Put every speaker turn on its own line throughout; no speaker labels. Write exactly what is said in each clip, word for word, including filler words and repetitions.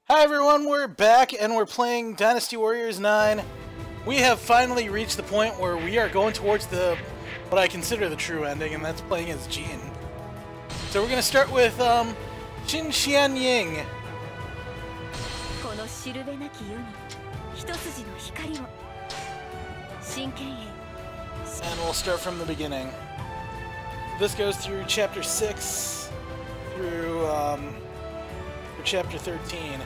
Hi everyone, we're back and we're playing Dynasty Warriors nine. We have finally reached the point where we are going towards the what I consider the true ending, and that's playing as Jin. So we're going to start with um, Qin Xianying. And we'll start from the beginning. This goes through chapter six through um, through chapter thirteen.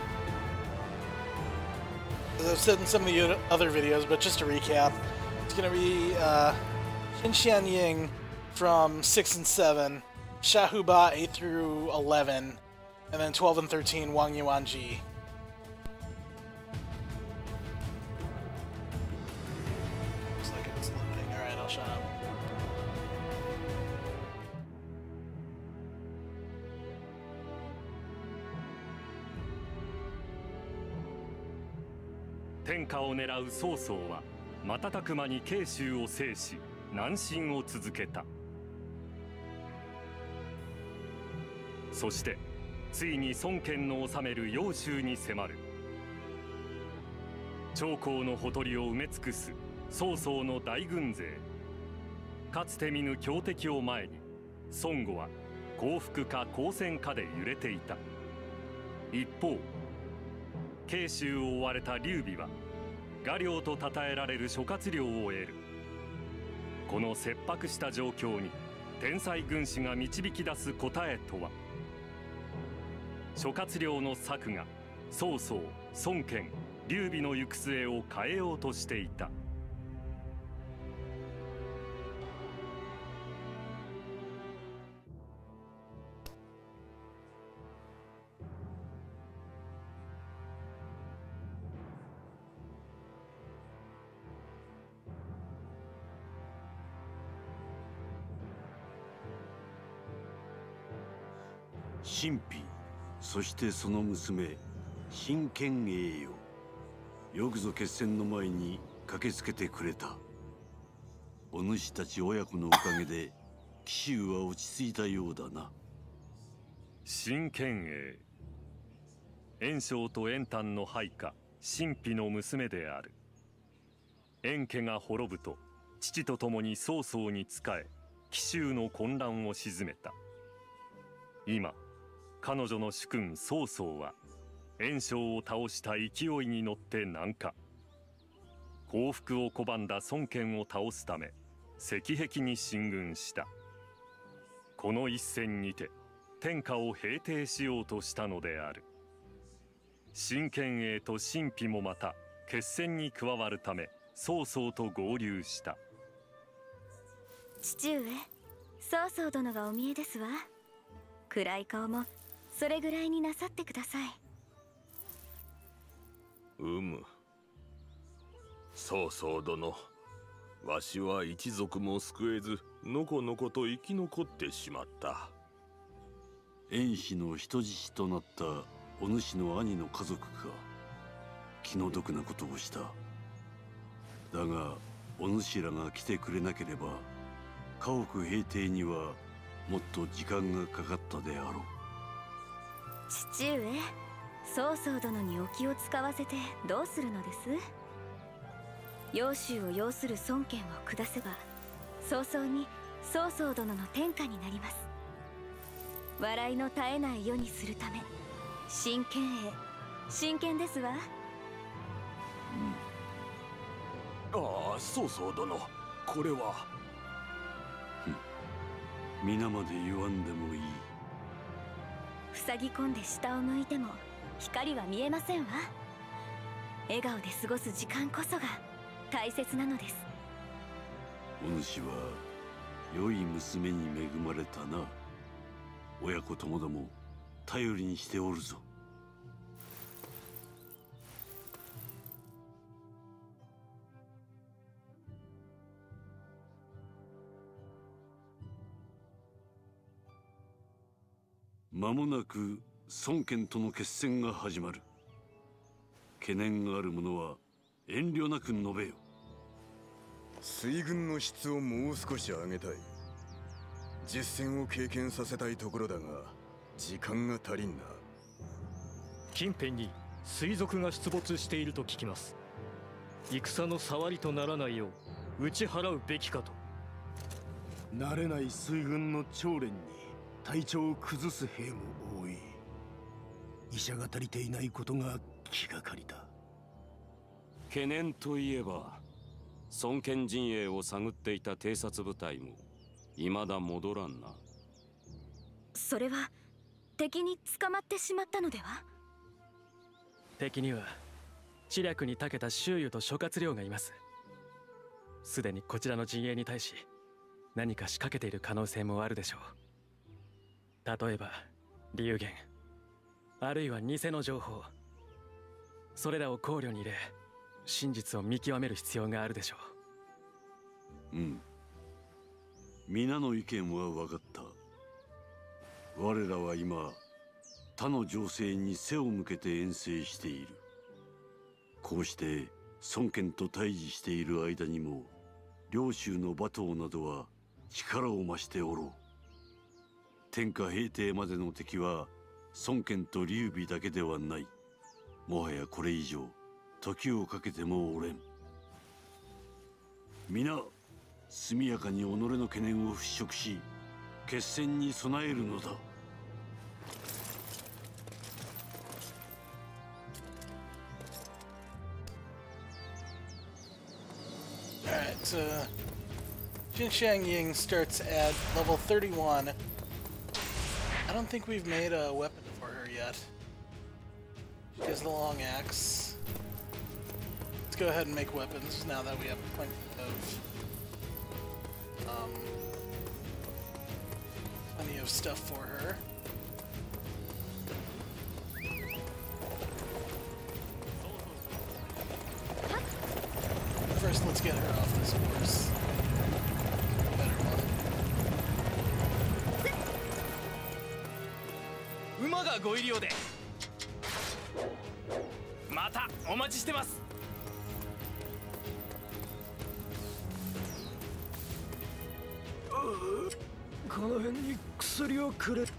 As I've said in some of the other videos, but just to recap, it's going to be uh, Qin Xianying from six and seven, Shahuba eight through eleven, and then twelve and thirteen Wang Yuanji. Looks like it's loading. Alright, I'll shut up.
天下を狙う曹操は瞬く間に慶州を制し南進を続けた。そしてついに孫権の治める揚州に迫る。長江のほとりを埋め尽くす曹操の大軍勢。かつて見ぬ強敵を前に孫悟は降伏か抗戦かで揺れていた。一方慶州を追われた劉備は画領と称えられる諸葛亮を得る。この切迫した状況に天才軍師が導き出す答えとは。諸葛亮の策が曹操、孫権、劉備の行く末を変えようとしていた。
神秘、そしてその娘真剣栄よ。よくぞ決戦の前に駆けつけてくれた。お主たち親子のおかげで紀州は落ち着いたようだな。
真剣栄、袁紹と袁譚の配下神秘の娘である。袁家が滅ぶと父と共に曹操に仕え紀州の混乱を鎮めた。今彼女の主君曹操は袁紹を倒した勢いに乗って南下。降伏を拒んだ孫権を倒すため石壁に進軍した。この一戦にて天下を平定しようとしたのである。真剣栄と神秘もまた決戦に加わるため曹操と合流した。
父上、曹操殿がお見えですわ。暗い顔もそれぐらいになさってください。
うむ。曹操殿、わしは一族も救えずのこのこと生き残ってしまった。
袁氏の人質となったお主の兄の家族が気の毒なことをした。だがお主らが来てくれなければ家屋平定にはもっと時間がかかったであろう。
父上、曹操殿にお気を使わせてどうするのです？揚州を要する孫権を下せば早々に曹操殿の天下になります。笑いの絶えない世にするため真剣栄、真剣ですわ。
うん、ああ、曹操殿、これは
皆まで言わんでもいい。
塞ぎ込んで下を向いても光は見えませんわ。笑顔で過ごす時間こそが大切なのです。
お主は良い娘に恵まれたな。親子ともども頼りにしておるぞ。間もなく孫権との決戦が始まる。懸念がある者は遠慮なく述べよ。
水軍の質をもう少し上げたい。実戦を経験させたいところだが時間が足りんな。
近辺に水賊が出没していると聞きます。戦の触りとならないよう打ち払うべきかと。
慣れない水軍の長連に体調を崩す兵も多い。医者が足りていないことが気がかりだ。
懸念といえば孫権陣営を探っていた偵察部隊も未だ戻らんな。
それは敵に捕まってしまったのでは。
敵には知略に長けた周囲と諸葛亮がいます。すでにこちらの陣営に対し何か仕掛けている可能性もあるでしょう。例えば流言、あるいは偽の情報、それらを考慮に入れ真実を見極める必要があるでしょ
う。うん、皆の意見は分かった。我らは今他の情勢に背を向けて遠征している。こうして孫権と対峙している間にも領州の馬頭などは力を増しておろう。天下平定までの敵は孫権と劉備だけではない。もはやこれ以上時をかけてもおれん。皆速やかに己の懸念を払拭し決戦に備えるのだ。
Alright, uh, Jin Xiangying starts at level thirty-one. I don't think we've made a weapon for her yet. She has the long axe. Let's go ahead and make weapons now that we have plenty of um, plenty of stuff for her. First, let's get her off this horse. Better one.
馬がご入り用で。またお待ちしてます。
この辺に薬をくれ。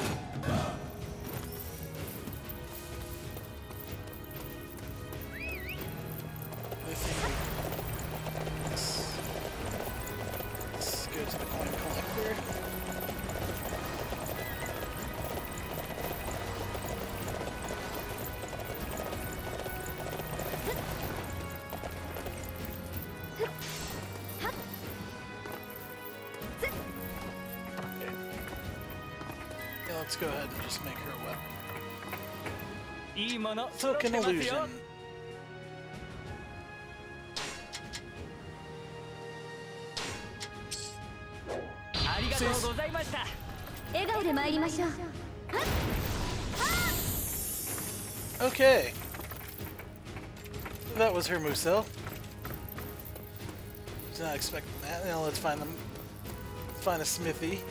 Let's go ahead and just make her a weapon.
Token
illusion. Okay. That was her moveset. Was not expecting that. Now let's find them. Let's find a smithy.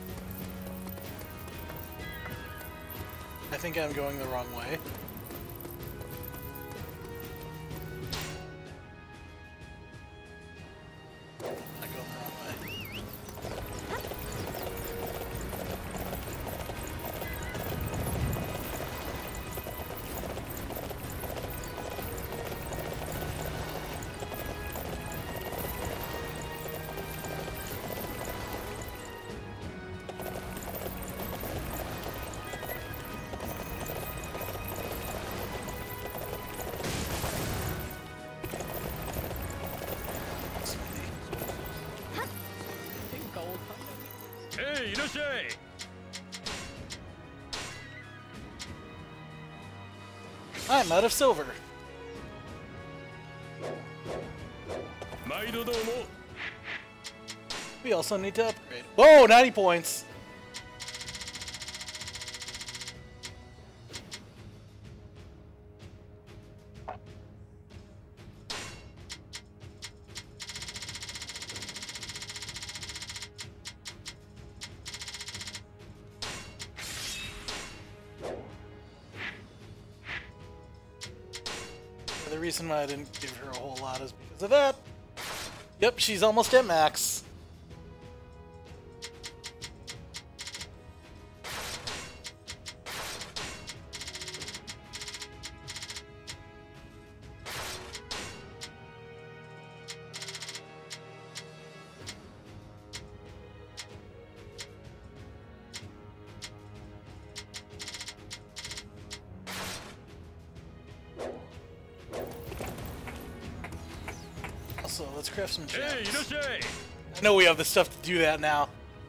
I think I'm going the wrong way. I go the wrong way. I'm out of silver. We also need to upgrade. Whoa, ninety points! The reason why I didn't give her a whole lot is because of that. Yep, she's almost at max. Also, let's craft some gems. I know we have the stuff to do that now.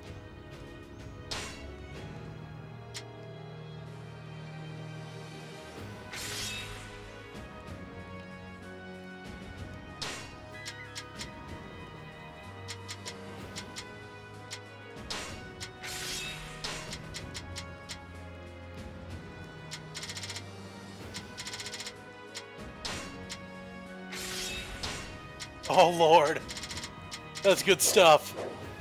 Oh Lord, that's good stuff.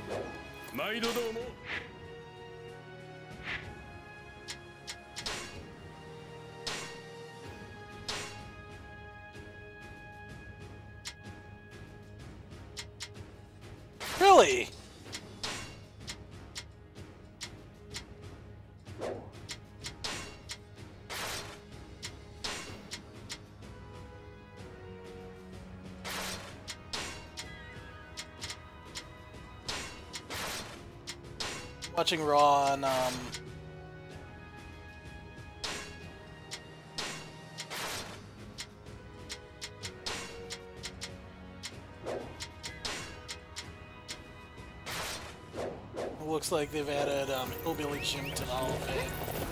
Really? Watching Raw on, um... looks like they've added um, Hillbilly Jim to the Hall of Fame.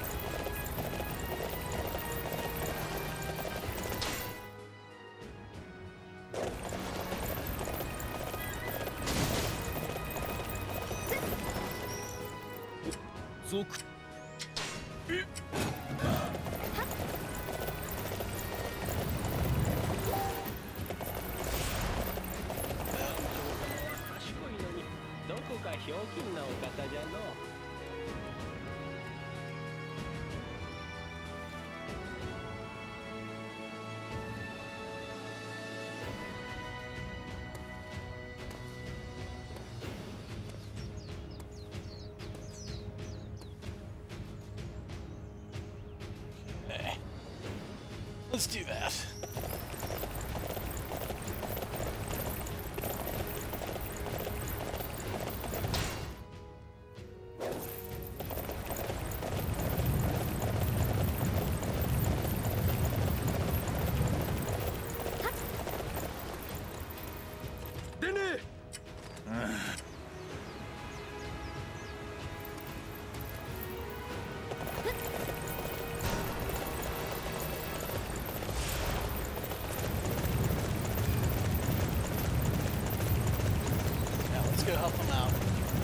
Let's do that. Go help them out.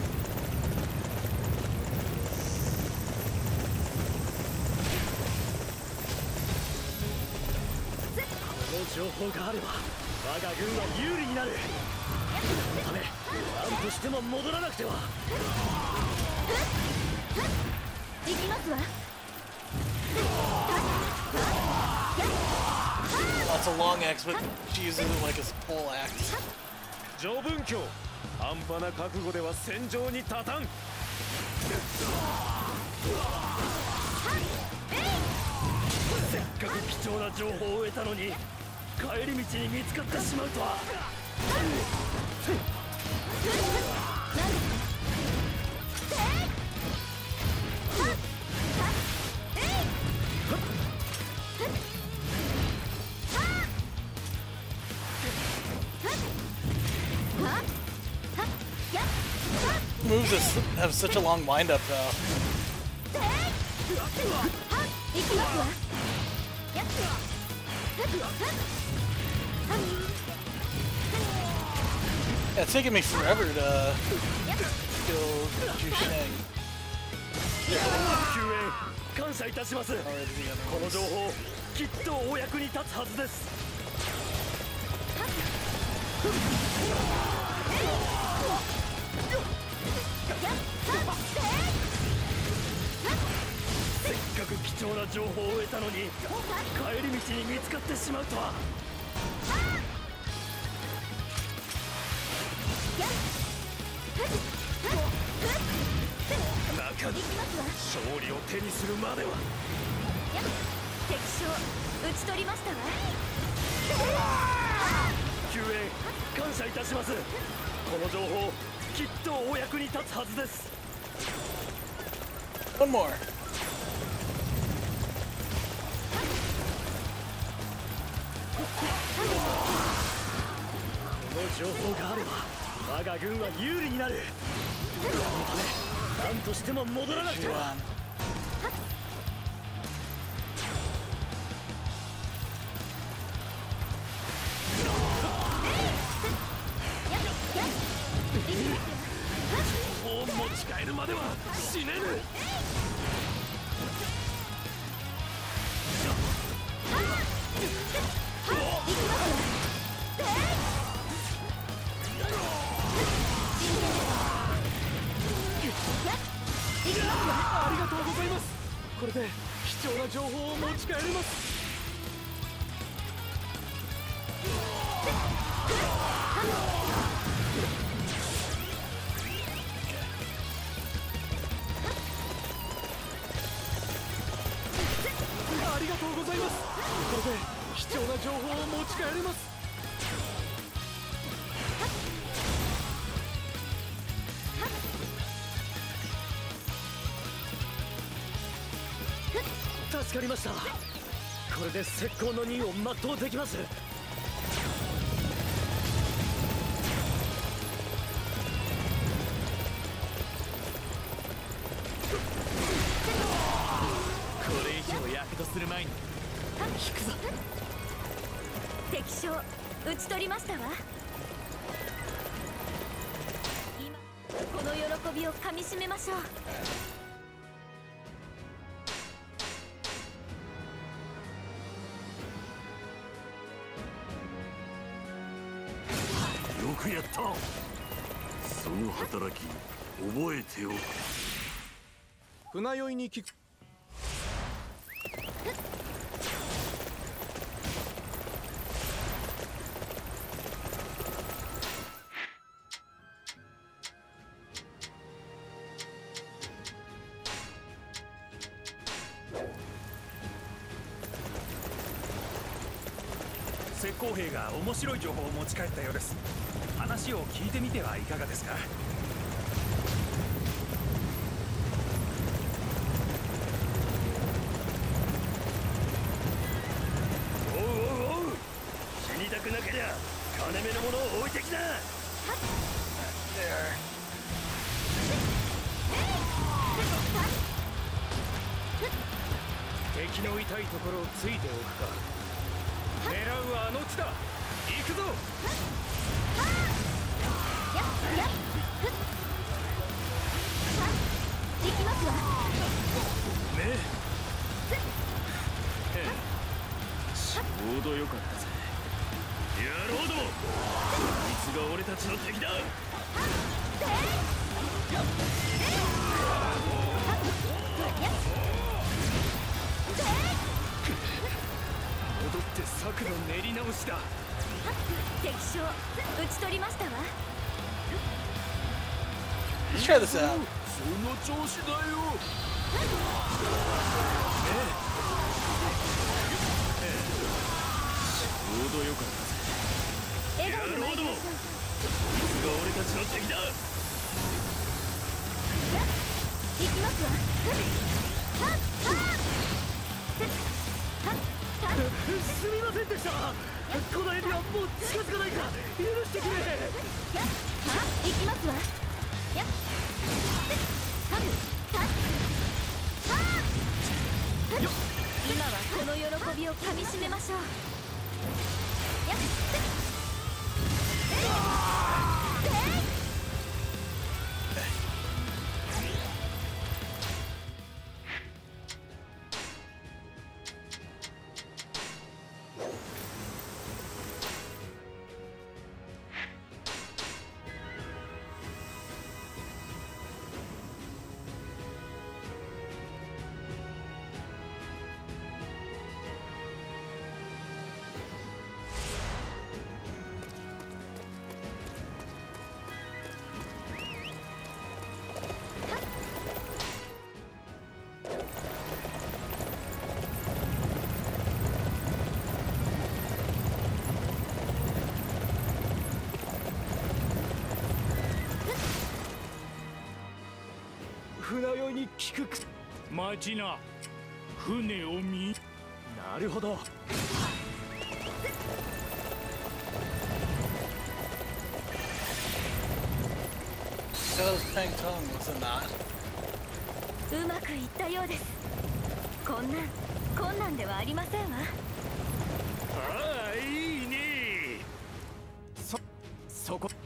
That's a long axe, but she uses it like a pole axe. 半端な覚悟では戦場に立たん。せっかく貴重な情報を得たのに帰り道に見つかってしまうとは。Moves have such a long wind-up, though. Yeah, it's taking me forever to kill Jusheng. One more.
情報があれば我が軍は有利になる。そのため何としても戻らなくては。
情報を持ち帰るまでは死ねぬ。
ありがとうございます。これで貴重な情報を持ち帰れます。ありがとうございます。これで貴重な情報を持ち帰れます。助かりました。これで石膏の任を全うできます。これ以上躍動する前に引くぞ。
敵将討ち取りましたわ。今この喜びをかみしめましょう。
よくやった。その働き覚えておく。
船酔いに聞く。
石膏兵が面白い情報を持ち帰ったようです。話を聞いてみてはいかがですか。
おうおうおう、死にたくなけりゃ金目のものを置いてきな。敵の痛いところをついておくか。狙うはあの地だ。行くぞ。
行きますわ。
ねえ、ちょうどよかったぜ。野郎ども、こいつが俺たちの敵だ。戻って策の練り直しだ。
敵将討ち取りましたわ。
Let's try this out.
その調子だよ。ちょうどよかったぜ。
笑顔で参りましょう。
こいつが俺たちの敵だ。
行きますわ。はっはっ
すみませんでした。このエリアもう近づかないから許してくれ。
やっは行きますわ。やっはっはっ今はこの喜びをかみしめましょう。やっ
船酔いに効く。待ちな。船を見。なるほど。
That was Pang Tong, was it not?
うまくいったようです。こんなん困難ではありませんわ。
ああ、いいね。
そそこ。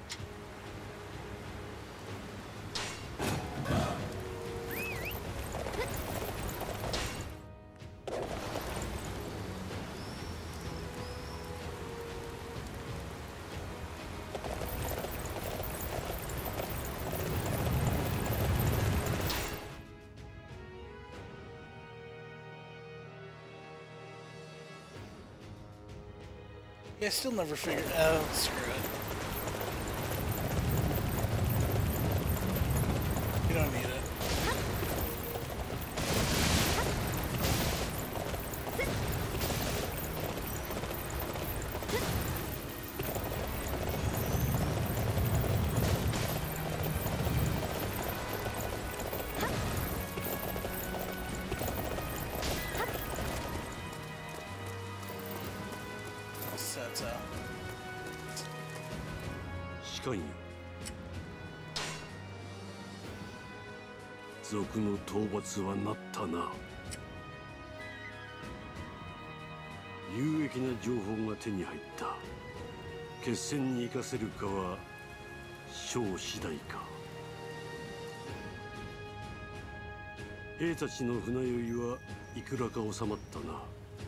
Yeah, I still never figured. Oh, screw it. You don't need it. Sets out.
士官よ、賊の討伐はなったな。有益な情報が手に入った。決戦に生かせるかは将次第か。兵たちの船酔いはいくらか収まったな。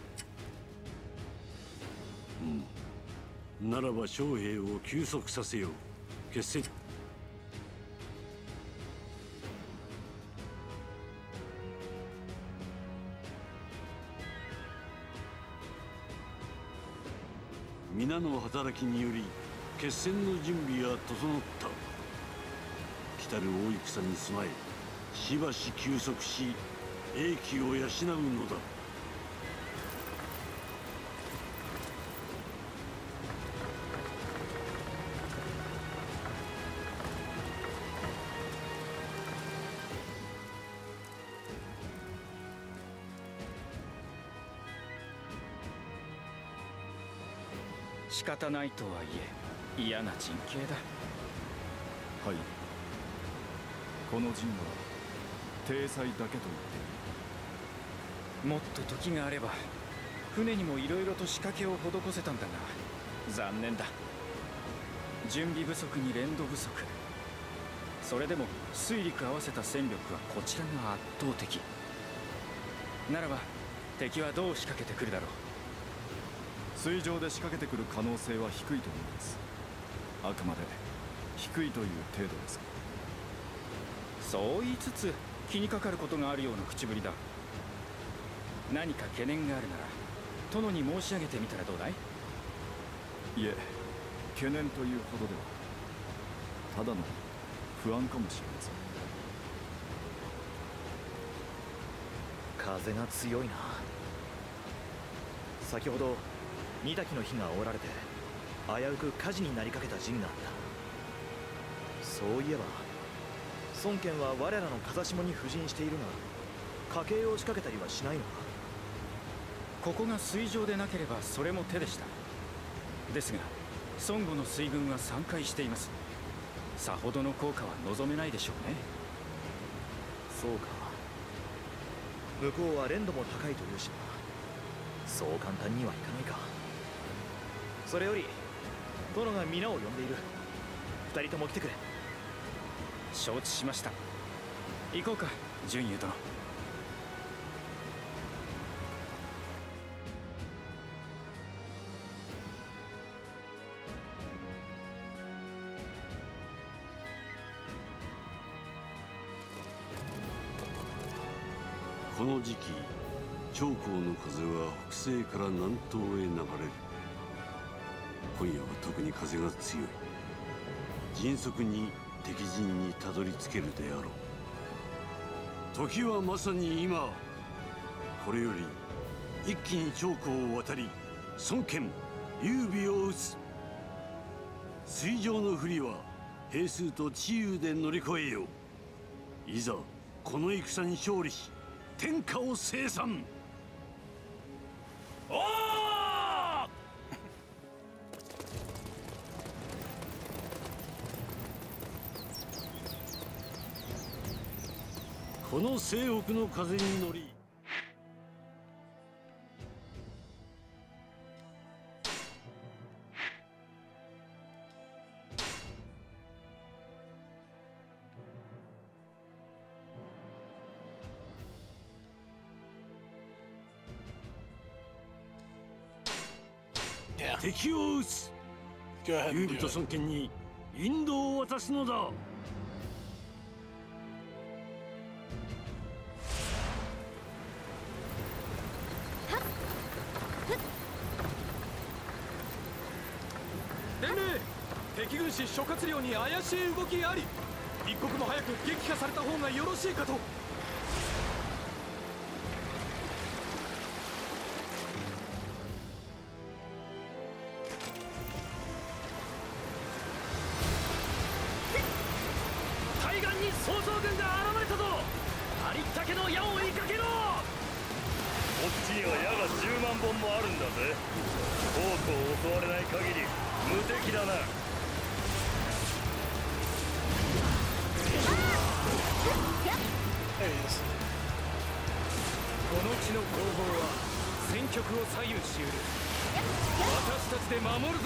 うん、ならば将兵を休息させよう。決戦。皆の働きにより決戦の準備は整った。来たる大戦に備えしばし休息し英気を養うのだ。
仕方ないとはいえ嫌な陣形だ。
はい、この陣は体裁だけと言っている。
もっと時があれば船にもいろいろと仕掛けを施せたんだが残念だ。準備不足に連動不足。それでも水陸合わせた戦力はこちらが圧倒的ならば敵はどう仕掛けてくるだろう。
水上で仕掛けてくる可能性は低いと思います。あくまで低いという程度ですが。
そう言いつつ気にかかることがあるような口ぶりだ。何か懸念があるなら殿に申し上げてみたらどうだい？
いえ、懸念というほどでは。ただの不安かもしれませ
風
ん。
が強いな。先ほど二滝の火が煽られて危うく火事になりかけた陣があった。そういえば孫権は我らの風下に布陣しているが家計を仕掛けたりはしないのか。
ここが水上でなければそれも手でした。ですが孫悟の水軍は散開しています。さほどの効果は望めないでしょうね。
そうか。向こうは連度も高いというしな。そう簡単にはいかないか。それより殿が皆を呼んでいる。二人とも来てくれ。
承知しました。行こうか純優殿。
この時期長江の風は北西から南東へ流れる。今夜は特に風が強い。迅速に敵陣にたどり着けるであろう。時はまさに今。これより一気に長江を渡り孫権優美を討つ。水上の不利は兵数と知勇で乗り越えよう。いざこの戦に勝利し天下を清算。おーの西北の風に乗り、敵を撃つ。優美と孫権に引導を渡すのだ。
伝令、敵軍師諸葛亮に怪しい動きあり。一刻も早く撃破された方がよろしいかと。
曹操軍が現れたぞ。ありったけの矢を追いかけろ。こっちには矢がじゅうまんぼんもあるんだぜ。多くを襲われない限り無敵だな。
この地の攻防は戦局を左右しうる。私たちで守るぞ。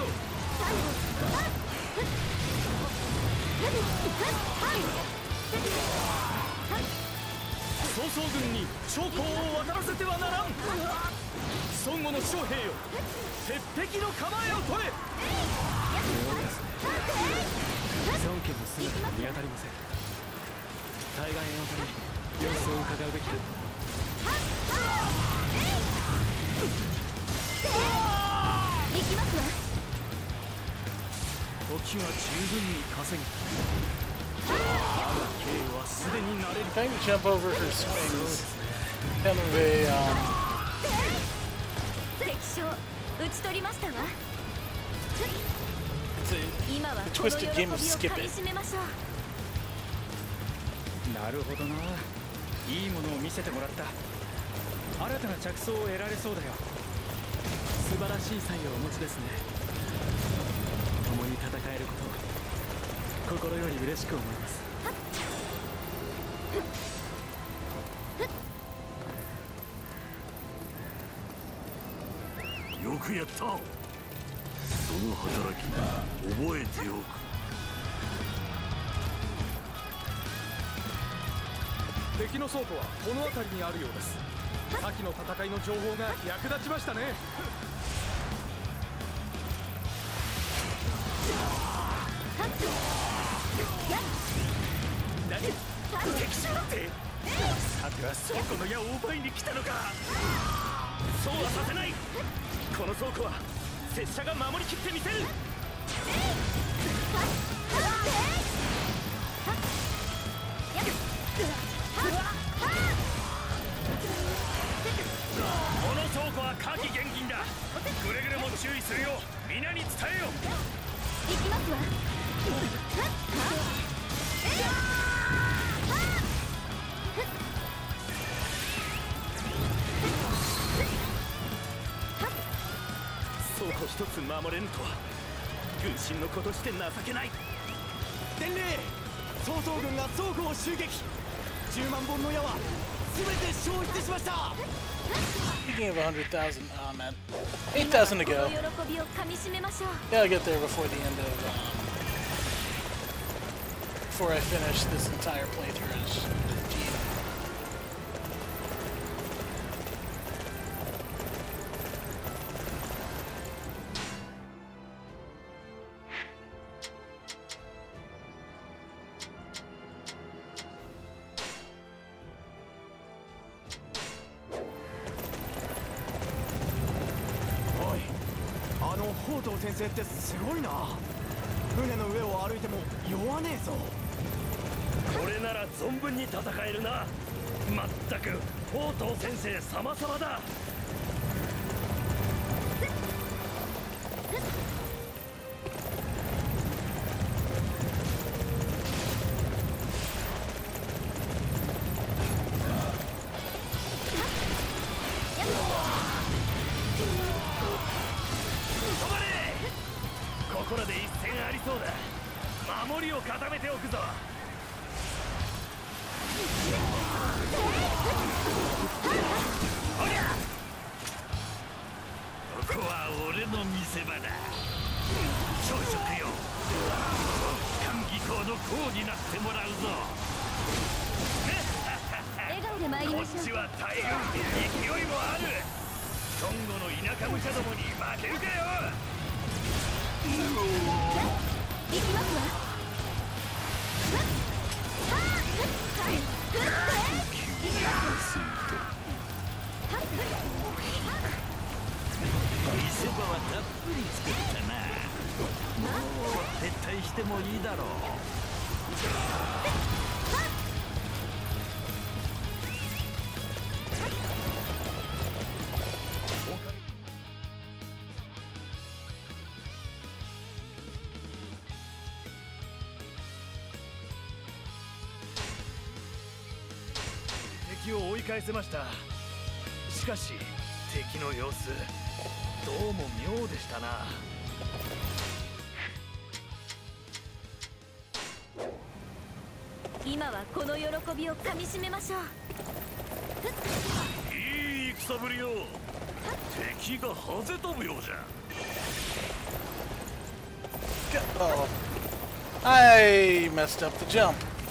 曹操軍に長江を渡らせてはならん。孫悟の将兵よ、鉄壁の構えを取れ。
そうですね。孫権の姿が見当たりません。対岸へ渡り様子を伺うべきだ。
行きますわ。
時は十分に稼げ。
Trying to jump over her swings. Kind of a um.
敵将討ち取りましたわ。今はこの喜びをかみしめましょ
う。なるほどな。いいものを見せてもらった。新たな着想を得られそうだよ。
素晴らしい才をお持ちですね。共に戦えることを心より嬉しく思います。
よくやった。その働き覚えておく。
敵の倉庫はこの辺りにあるようです。先の戦いの情報が役立ちましたね。
何？敵将だって？さては倉庫の矢を奪いに来たのか。そうはさせない。この倉庫は拙者が守りきってみせる。この倉庫は火気厳禁だ。くれぐれも注意するよう皆に伝えよ。
行きますわ。
倉庫一つ守れぬとは軍神の子として情けない。
伝令、曹操軍が倉庫を襲撃。じゅうまんぼんの矢は全て消失しました。
Speaking of one hundred thousand, oh man, eight thousand to go. Yeah, I'll get there before the end of, um, before I finish this entire playthrough as Gene.
Oi, あの宝刀先生ってすごいな。船の上を歩いても弱ねえぞ。
これなら存分に戦えるな。まったく宝刀先生様々だ。止まれ。ここらで一戦ありそうだ。守りを固めておくぞ。 ここは俺の見せ場だ。朝食よ、歓喜校の校になってもらうぞ。
笑顔で参りましょう。
こっちは大軍、勢いもある。孫悟の田舎武者どもに負けるかよ。
行きますわ。
見せ場はたっぷり作ったな。もう撤退してもいいだろう。敵を追い返せました。しかし敵の様子どうも妙でしたな。
今はこの喜びをかみしめましょう。
いい戦ぶりよ。敵がはぜ飛ぶようじゃ。
Oh. I messed up the jump.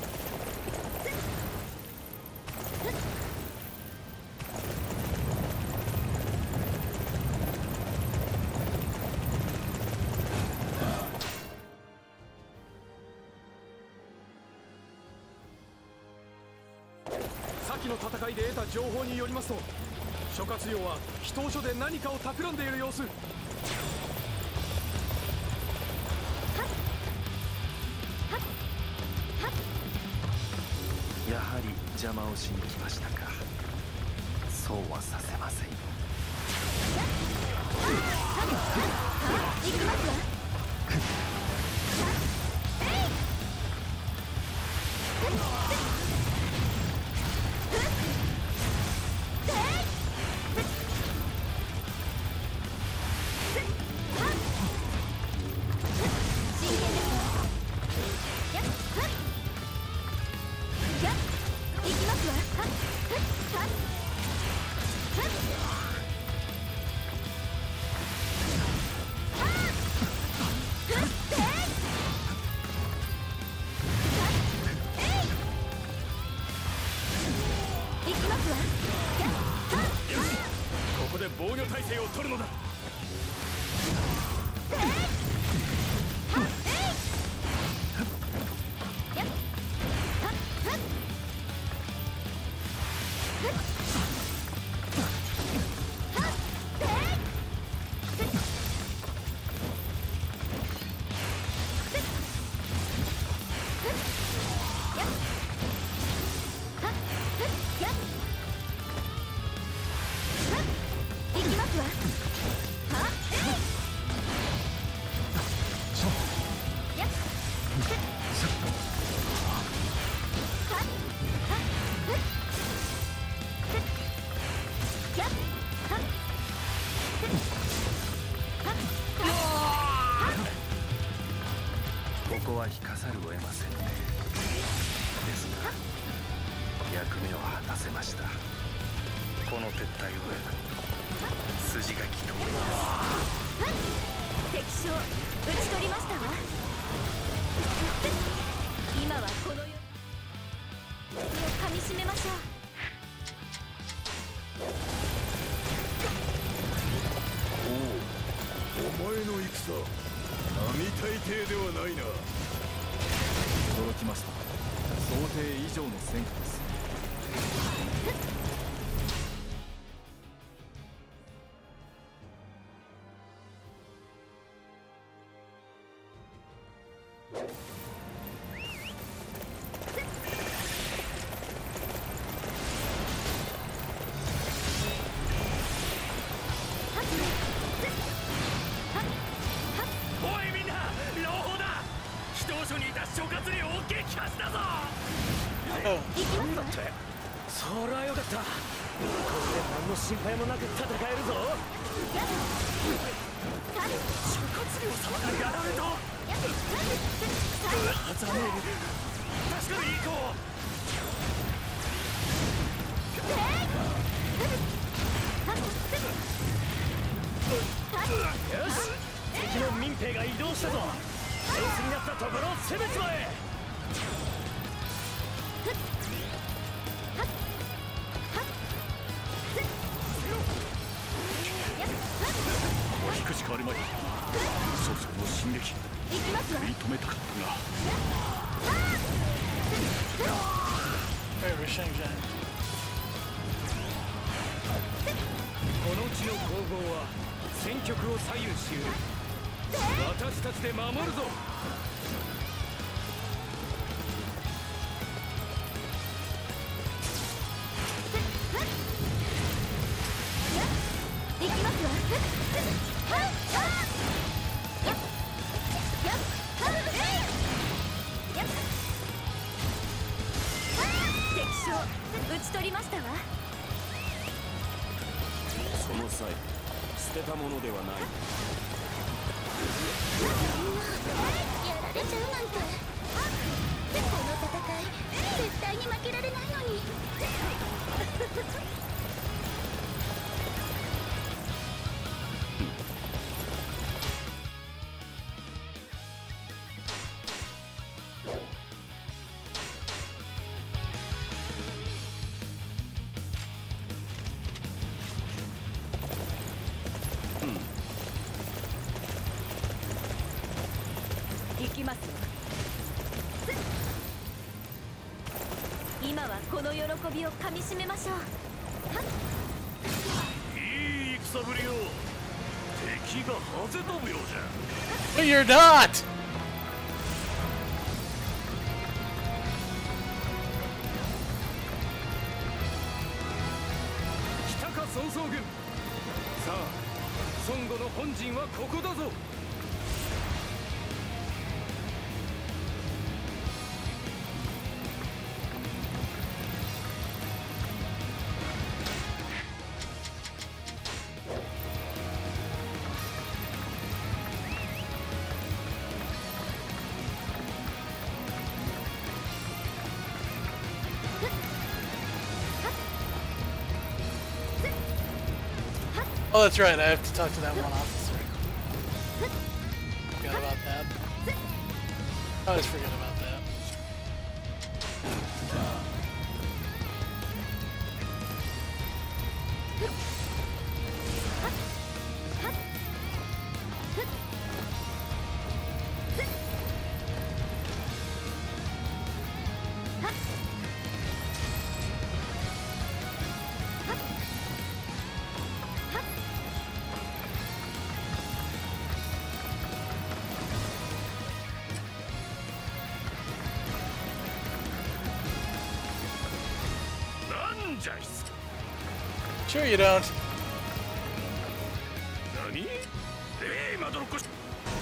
「先の戦いで得た情報によりますと、諸葛亮は祈祷所で何かを企んでいる様子。
やはり邪魔をしに来ましたか。そうはさせませんよ。
行きますわ。
ここで防御体制を取るのだ。
ここは引かざるを得ませんね。ですが役目を果たせました。この撤退は筋書き通りです。
敵将討ち取りましたわ。今はこの世をかみしめましょう。
お前の戦並大抵ではないな。
驚きました。想定以上の戦果です。
そりゃよかった。これで何の心配もなく戦えるぞ。諸葛亮様がやられた。はざめる。確かに行こう。 し、敵の民兵が移動したぞ。手薄になったところを攻めちまえ。
引くしかあるまい。そろそろの進撃食い止めたかったが。
この地の攻防は戦局を左右しうる。私たちで守るぞ。
行きますわ。敵将討ち取りましたわ。
その際捨てたものではない。
やられちゃうなんて。この戦い絶対に負けられないのに。行きますわ。今はこの喜びをかみしめましょう。
いい戦ぶりよ。敵がハゼ飛ぶようじゃ。
But you're not!
来たか曹操軍。さあ孫悟の本陣はここだぞ。
Oh, that's right. I have to talk to that one officer. Forgot about that. I always forget about that. Sure you don't.
何？ええ、まどろっこし。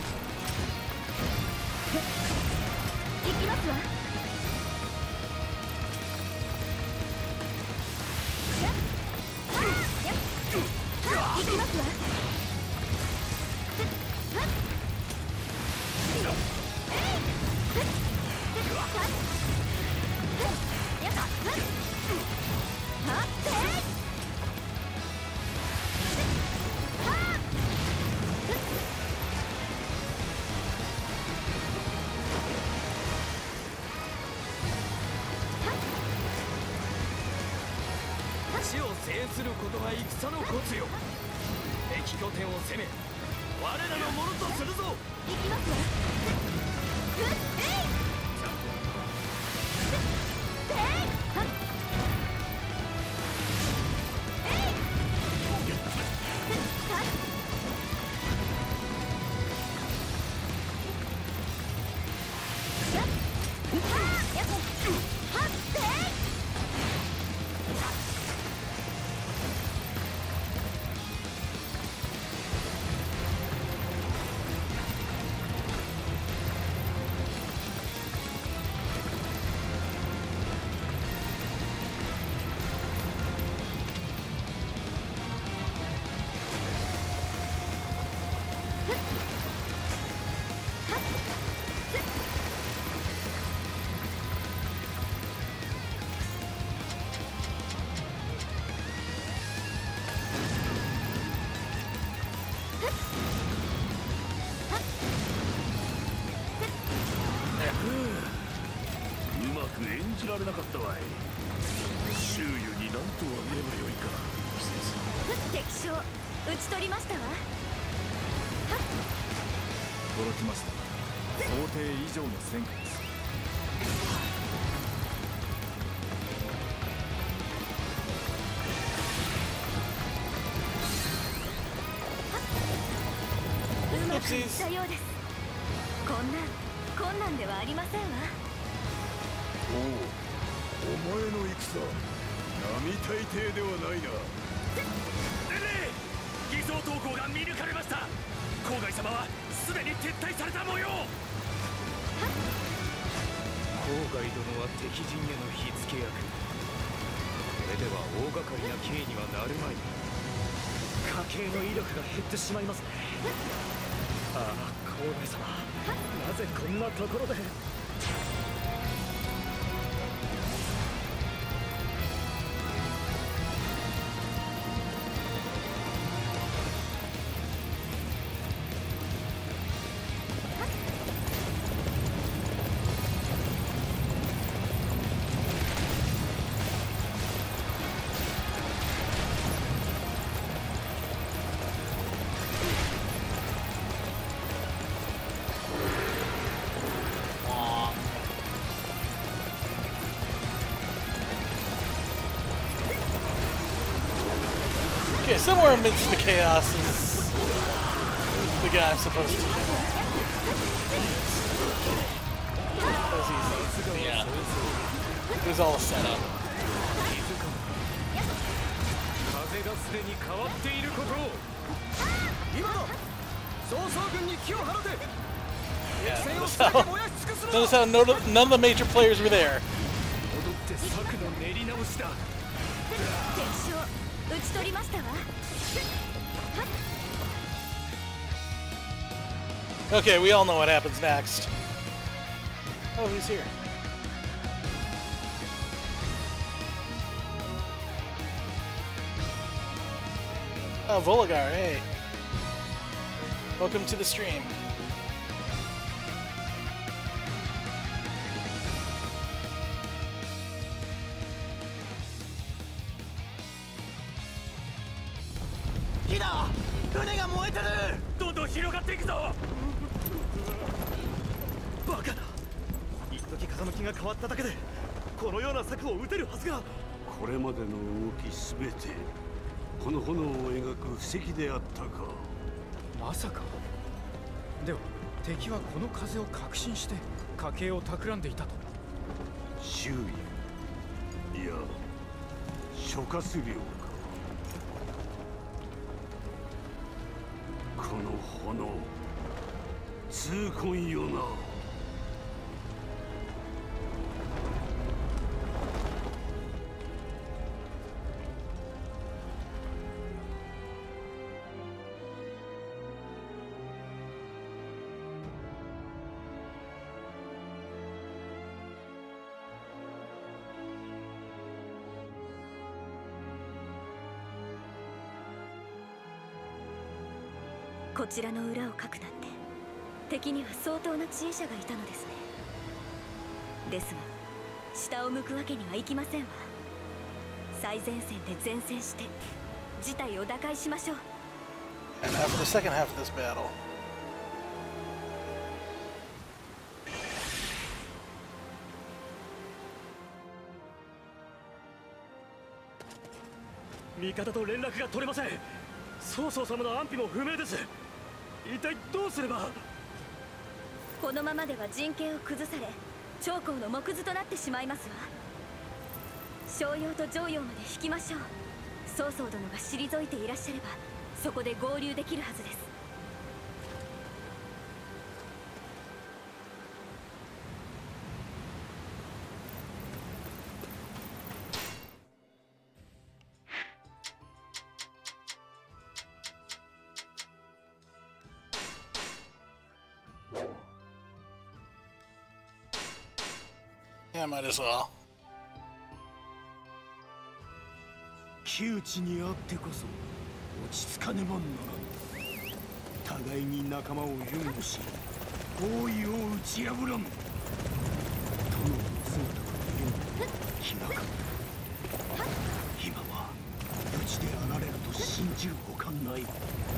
行きますわ。行きますわ。
地を制することが戦のコツよ。敵拠点を攻め我らのものとするぞ。
行きますわ。
うまく演じられなかったわい。周囲に何とあげればよいか。
敵将討ち取りましたわ。
驚きました。想定以上の戦果です。
うまくいったようです。こんなん困難ではありませんわ。
おお、お前の戦並大抵ではないな。
伝令、偽装投稿が見抜かれました。郊外様はすでに撤退された模様。
郊外殿は敵陣への火付け役。これでは大掛かりな刑にはなるまい。家計の威力が減ってしまいますね。ああ、郊外様、なぜこんなところで。
Okay, somewhere amidst the chaos is the guy I'm supposed to do. That was easy. Yeah. It was all set up.
風がすでに変わっていることを。今だ、曹操軍に気を払って。
Yeah, notice how, notice how no, none of the major players were there.
戻って策の練り直しだ。
敵将討ち取りましたわ。
Okay, we all know what happens next. Oh, he's here. Oh, Voligar, hey. Welcome to the stream.
Hida! 船が燃えてる！
どんどん広がっていくぞ！
バカだ！一時風向きが変わっただけでこのような策を打てるはずが。
これまでの動きすべてこの炎を描く布石であったか。
まさか。では敵はこの風を確信して家計を企んでいたと。
周囲、いや諸葛亮か。この炎痛恨よな。
こちらの裏をかくなんて敵には相当な知恵者がいたのですね。ですが下を向くわけにはいきませんわ。最前線で前線して事態を打開しましょう。
And after the second half of this battle.
味方と連絡が取れません。曹操様の安否も不明です。一体どうすれば。
このままでは陣形を崩され長江の木図となってしまいますわ。商用と常陽まで引きましょう。曹操殿が退いていらっしゃればそこで合流できるはずです。
Yeah, might as well.
窮地にあってこそ落ち着かねばならん。 互いに仲間を擁護し包囲を打ち破らん。殿の姿が見えぬ気がかった。今は無事であられると信じるほかない。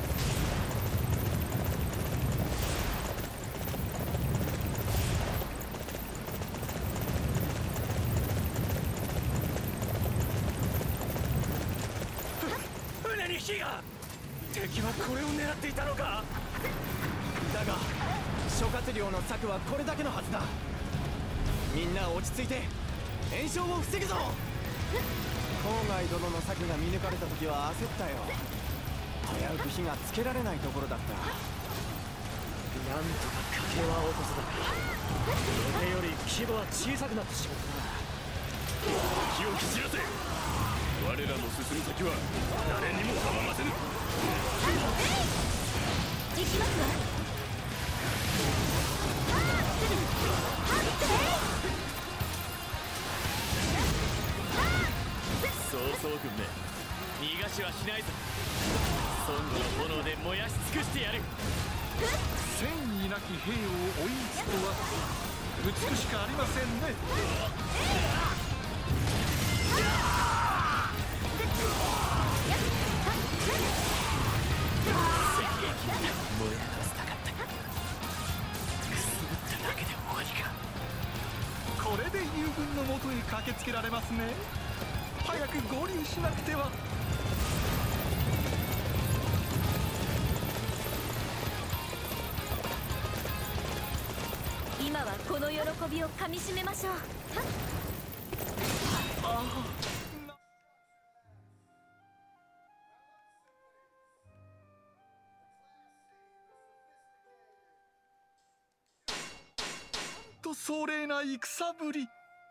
船に火が。敵はこれを狙っていたのか。だが諸葛亮の策はこれだけのはずだ。みんな落ち着いて炎症を防ぐぞ。郊外殿の策が見抜かれた時は焦ったよ。危うく火がつけられないところだった。なんとか家計は落とせたが、予定より規模は小さくなってしまったな。
気を切らせ。我らの進む先は誰にも阻ませぬ。
行きますわ。
曹操軍め、逃がしはしないぞ。孫悟の炎で燃やし尽くしてやる。
戦意なき兵を追いつくとは美しくありませんね。
戦撃燃え上がらせたかったが、くすぶっただけで終わりか。
これで友軍のもとへ駆けつけられますね。早く合流しなくては。
今はこの喜びをかみしめましょう。
ああ。と壮麗な戦ぶり。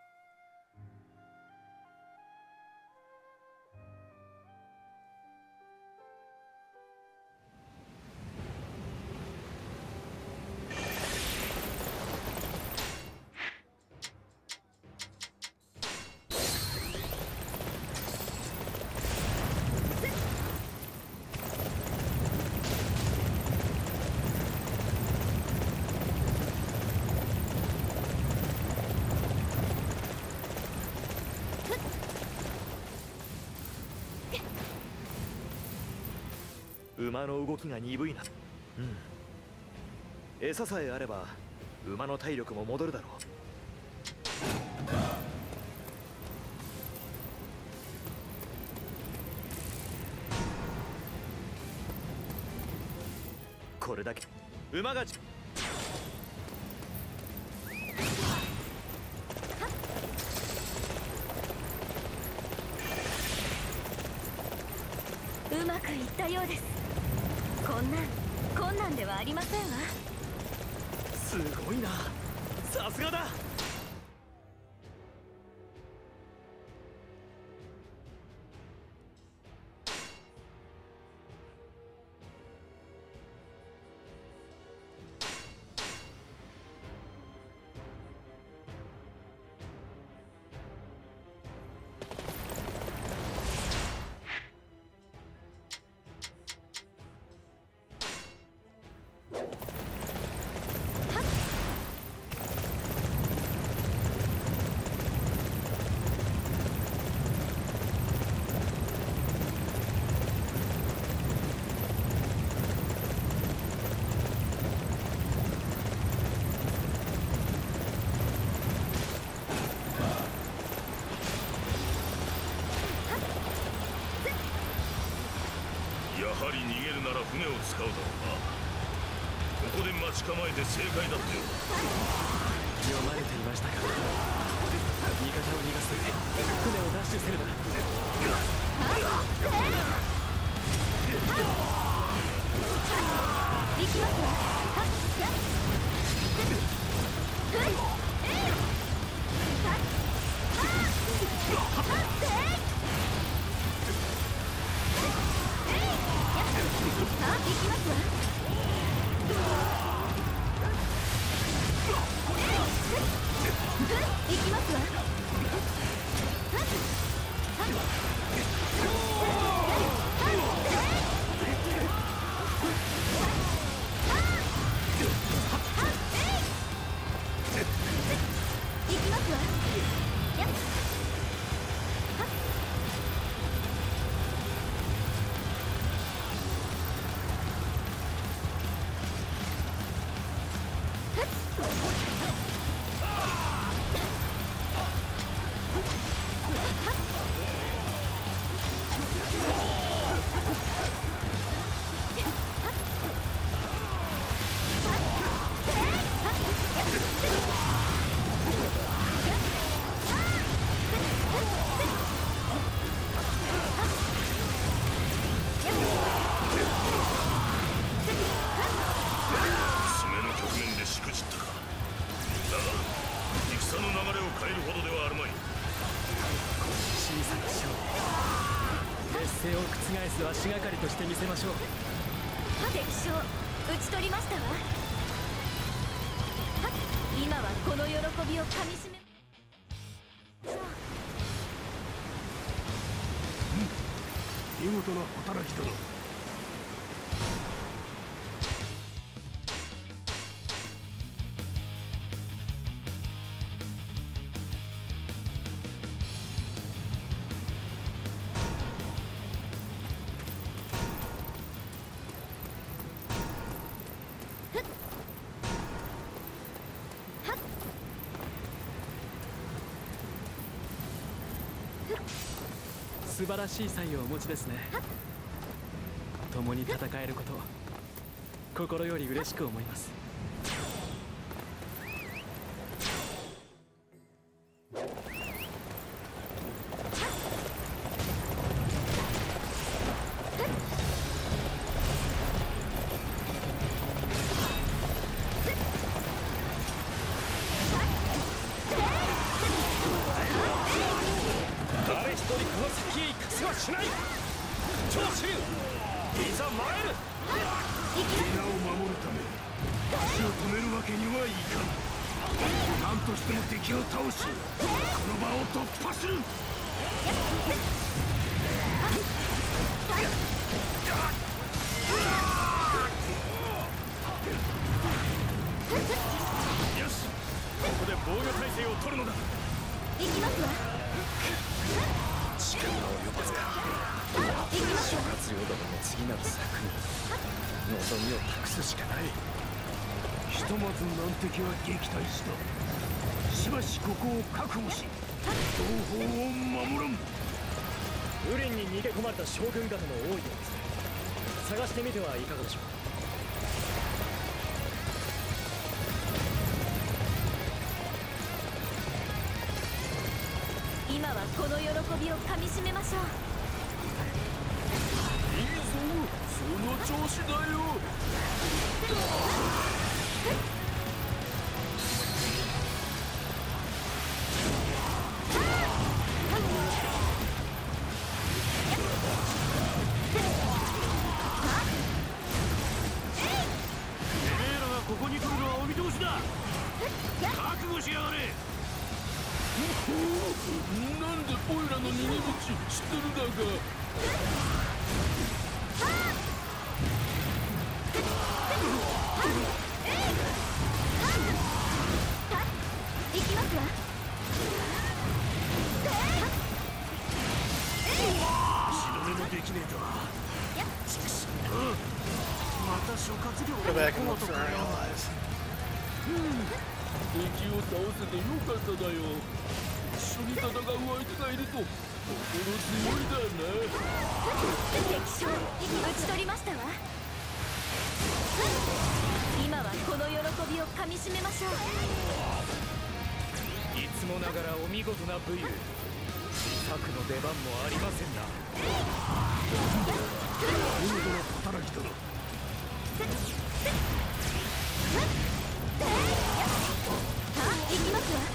馬の動きが鈍いな。うん。餌さえあれば馬の体力も戻るだろう。これだけ馬がち
うまくいったようです。こんなん困難ではありませんわ。
すごいな、さすがだ。
やはり逃げるなら船を使うだろうな。ここで待ち構えて正解だってよ。
読まれていましたか。味方を逃がす船をダッシュせるな。
行きますわ。行きますわ。
足がかりとしてみせましょう。
敵将討ち取りましたわ。今はこの喜びをかみしめ
見事な働きだな。
素晴らしい才をお持ちですね。共に戦えることを心より嬉しく思います。敵は撃退した。しばしここを確保し同胞を守らん。
ウリンに逃げ込まれた将軍方も多いようです。探してみてはいかがでしょう。
今はこの喜びをかみしめましょう。
いいぞ、その調子だよ。なんでオイラの逃げ道知ってるだか。
行きますわ。
白目もできねえとは。また諸葛亮がこのとかよ。
敵を倒せてよかっただよ。一緒に戦う相手がいると心強いだな。
敵将討ち取りましたわ。今はこの喜びをかみしめましょう。
いつもながらお見事な武勇。策の出番もありませんな。
見事な働きだな。
行きますわ。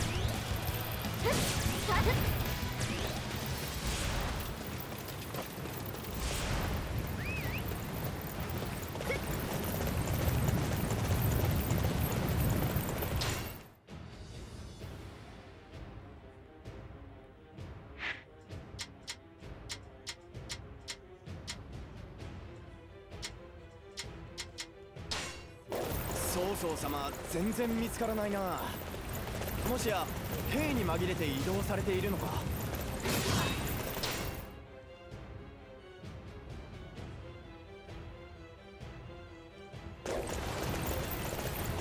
曹操様、全然見つからないな。もしや兵に紛れて移動されているのか。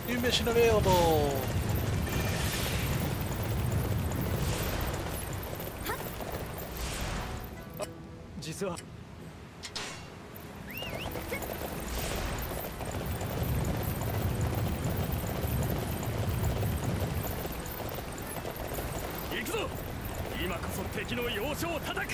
New mission available.
Jiswa.
行くぞ。今こそ敵の要所を叩く。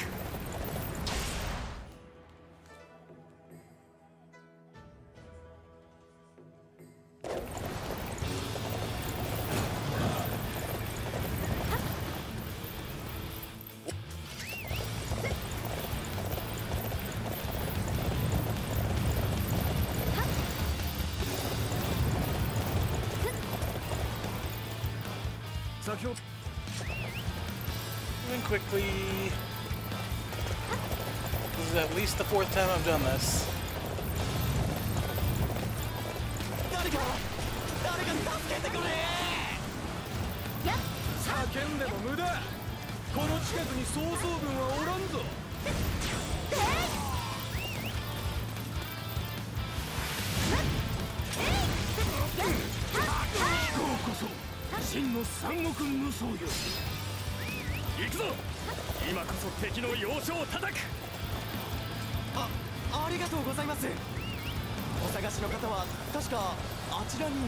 先ほど Moving quickly. This is at least the fourth time I've done this.
誰か誰か助けてくれ。叫んでも無駄。この近くに曹操軍はおらんぞ。
飛行こそ真の三国無双よ。
行くぞ。今こそ敵の要所を叩く。
あ、ありがとうございます。お探しの方は確かあちらに。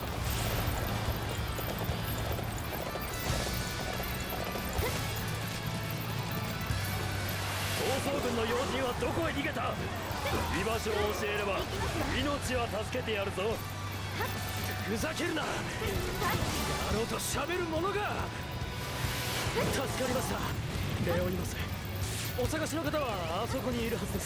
曹操軍の要人はどこへ逃げた。居場所を教えれば命は助けてやるぞ。ふざけるな。やろうと喋る者が。助かりました。レオニモス、お探しの方はあそこにいるはずです。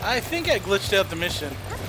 I think I glitched out the mission.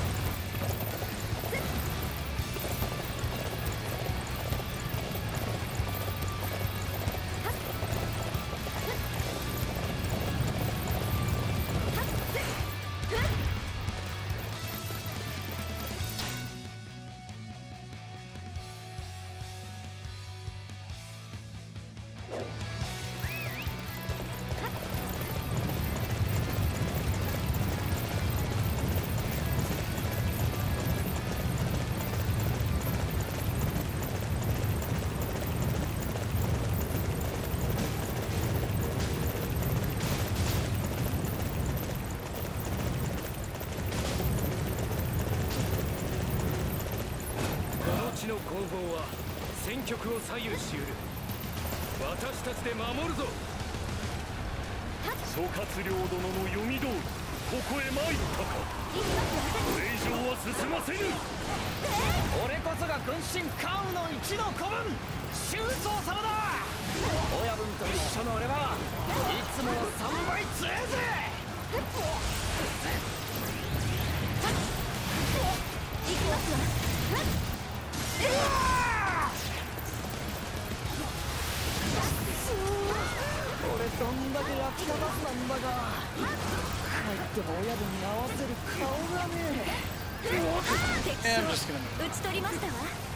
I'm just gonna move.
打ち取りましたわ。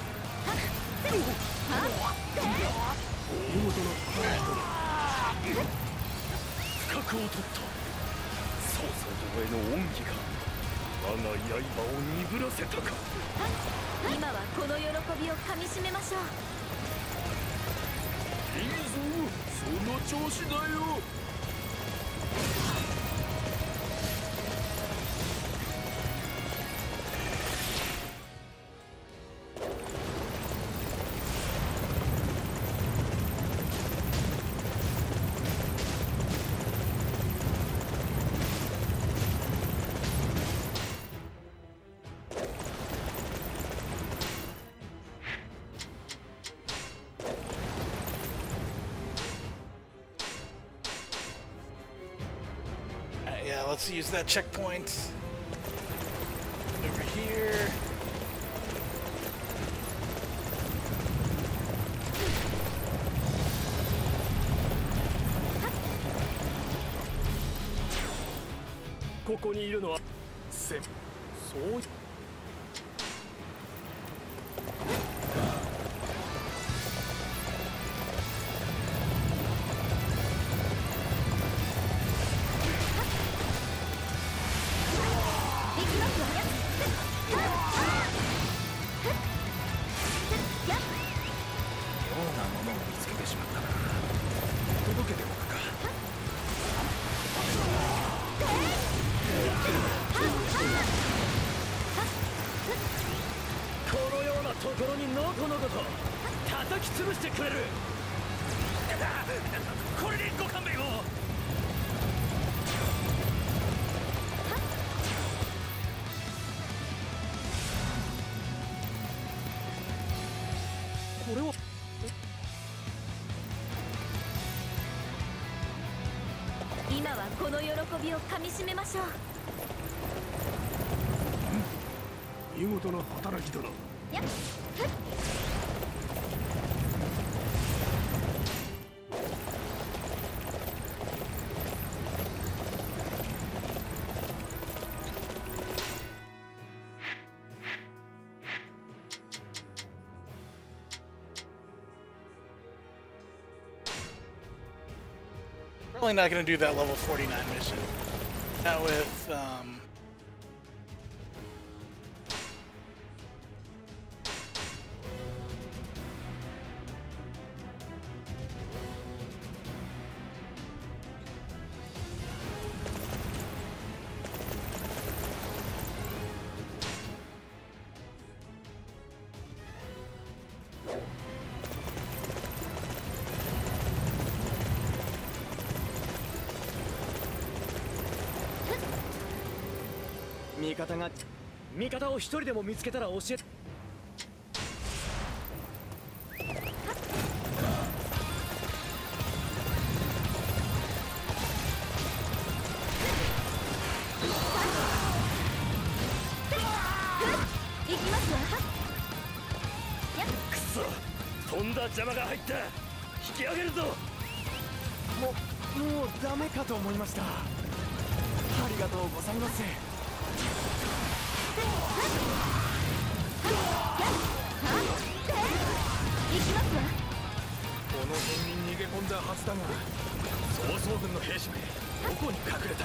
不覚を取った曹操殿への恩義が我が刃を鈍らせたか。
今はこの喜びをかみしめましょう。
いいぞ、その調子だよ。
Yeah, let's use that checkpoint over here.
Koko ni iru no wa Sen. So
今はこの喜びをかみしめましょう。
見事な働きだな。
やっ
Probably not going to do that level forty-nine mission. Not with, um...
「味方が味方を一人でも見つけたら教えて」
んだ邪魔が入った。引き上げるぞ。
ももうダメかと思いました。ありがとうございます。
行きますわ。
この辺に逃げ込んだはずだが、曹操軍の兵士めどこに隠れた？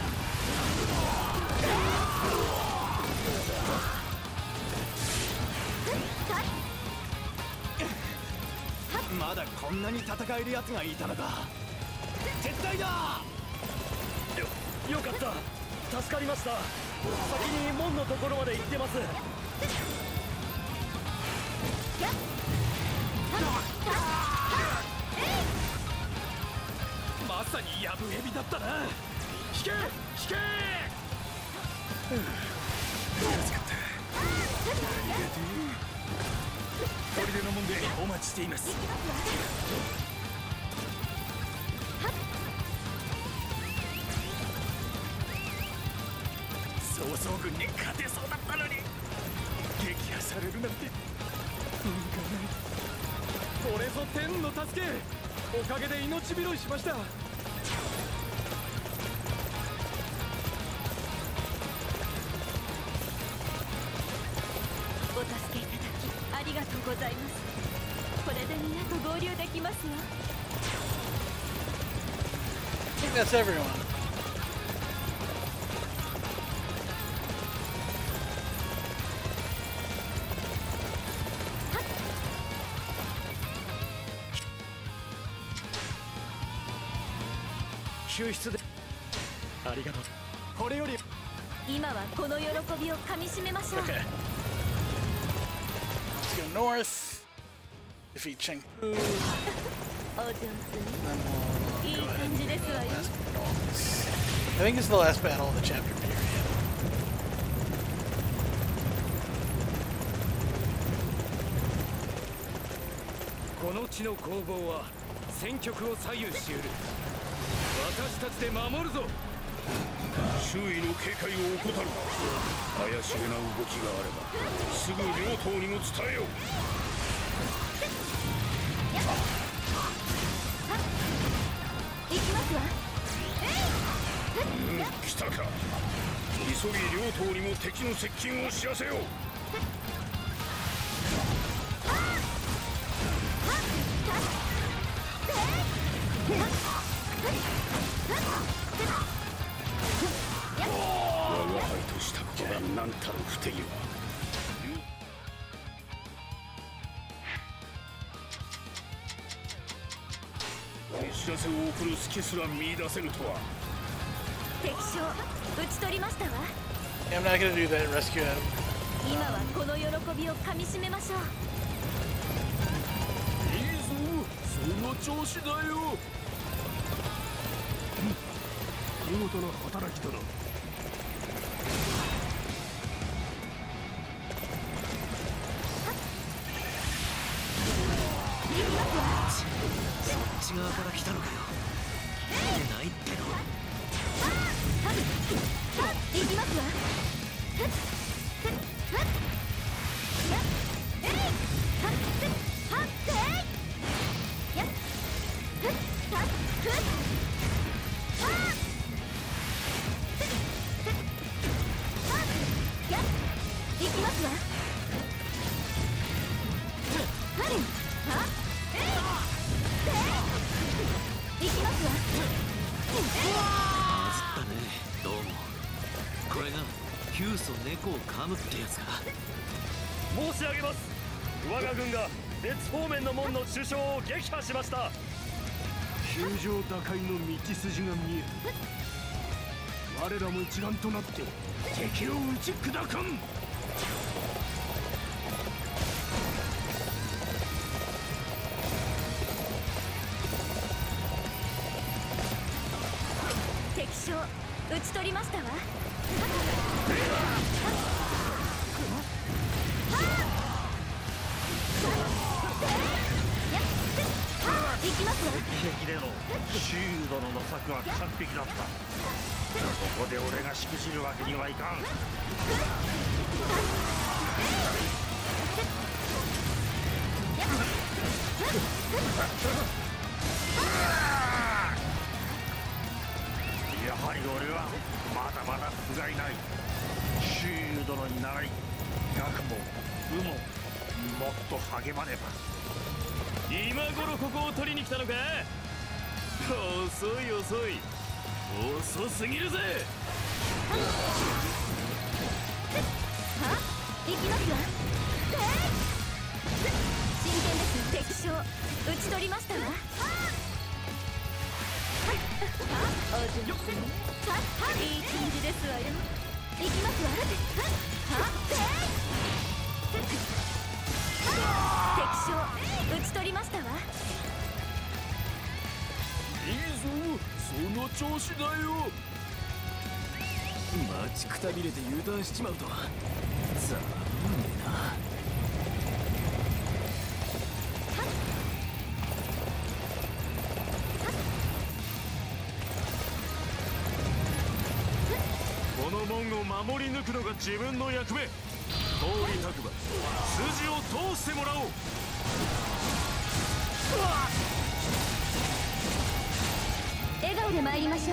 まだこんなに戦えるやつがいたのか。撤退だ。
よ、よかった。助かりました。先に門のところまで行ってます。
まさにヤブエビだったな。引け引け。助かった。ありがとう。砦の門でお待ちしています。曹操軍に勝てそうだったのに撃破されるなんて運がない。これぞ天の助け。おかげで命拾いしました。
お助けいただきありがとうございます。これで皆と合流できますわ。
I think that's everyone.
救出でありがとう。これより
今はこの喜びをかみしめましょう。
Okay. Let's go north. Defeat Chengpu.
お上手。いい感じですわよ。
I think it's the last battle of the chapter period.
この地の攻防は戦局を左右しうる。私たちで守るぞ。
周囲の警戒を怠るな。怪しげな動きがあればすぐ両党にも伝えよう。
行きますわ。
うん、来たか。急ぎ両党にも敵の接近を知らせよう。我が輩としたことが何たる不手際。知らせを送る隙すら見出せるとは。
敵将討ち取りましたわ。
Yeah, I'm not gonna do that rescue out.
今はこの喜びをかみしめましょう。
いいぞ、その調子だよ。
見事な働きだな。
そっち側から来たのかよ。来てないっての。
行きますわ。行きますわ。行きますわ。
まずったね。どうも。これが窮鼠猫を噛むってやつか。
申し上げます。我が軍が別方面の門の首相を撃破しました。
窮状打開の道筋が見える。我らも一丸となって敵を打ち砕かん。
敵将討ち取りましたわ。行きますわ。
敵での周囲殿の策は完璧だった。ここで俺がしくじるわけにはいかん。 やはり俺はまだまだ不甲斐ない。周遊殿に習い、学も武ももっと励まねば。
今頃ここを取りに来たのか。遅い遅い、遅すぎるぜ。
は行きますわ。真剣です。敵将討ち取りましたわ。お上手に。いい感じですわよ。行きますわ。敵将討ち取りましたわ。
いいぞ、その調子だよ。
待ちくたびれて U ターンしちまうとはざまんねえな。
この門を守り抜くのが自分の役目。通りたくば筋を通してもらおう。
笑顔で参りましょう。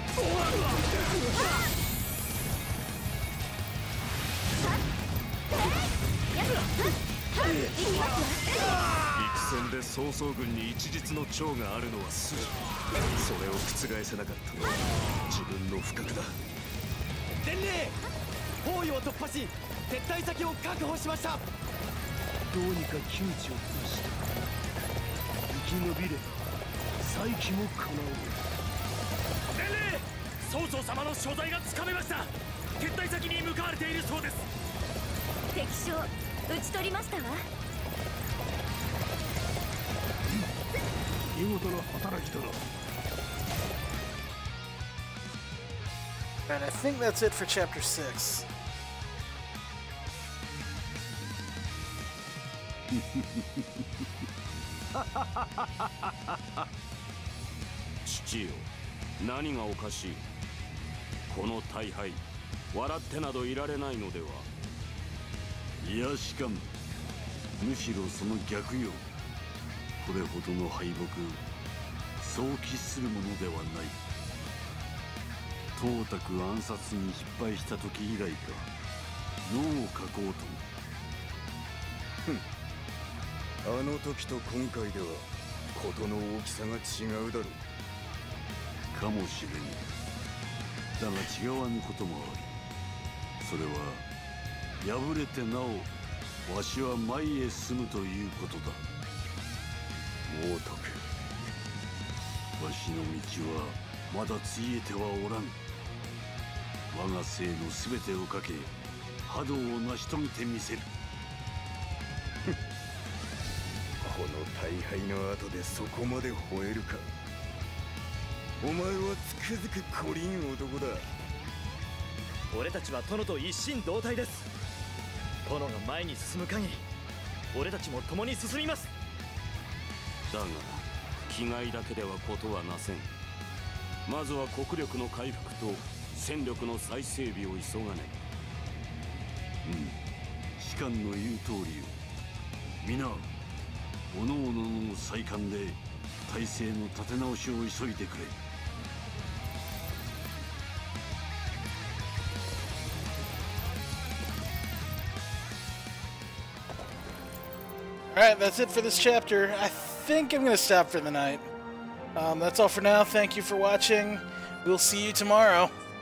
戦で曹操軍に一日の長があるのは筋。それを覆せなかったのは自分の不覚だ。
伝令、包囲を突破し撤退先を確保しました。
どうにか窮地を脱した。生き延びれば再起も叶う。
伝令、曹操様の所在がつかめました。撤退先に向かわれているそうです。
敵将討ち取りましたわ。
見事な働きだな。
And I think that's it for chapter six.
父よ、何がおかしい。この大敗、笑ってなどいられないのでは。
いやしかもむしろその逆よ。これほどの敗北、そう期するものではない。董卓暗殺に失敗した時以来か、脳を書こうとも。
ふん、あの時と今回では事の大きさが違うだろう。
かもしれん。だが違わぬこともある。それは敗れてなおわしは前へ進むということだ。
王徳、
わしの道はまだついえてはおらん。我が生の全てをかけ波動を成し遂げてみせる。
この大敗の後でそこまで吠えるか。お前はつくづくこりん男だ。
俺たちは殿と一心同体です。殿が前に進む限り俺たちも共に進みます。
だが気概だけではことはなせん。まずは国力の回復と戦力の再整備を急がね
ば。うん、士官の言う通りよ。皆おのおのの再官で体制の立て直しを急いでくれ。
Alright, that's it for this chapter. I think I'm going to stop for the night. Um, that's all for now. Thank you for watching. We'll see you tomorrow.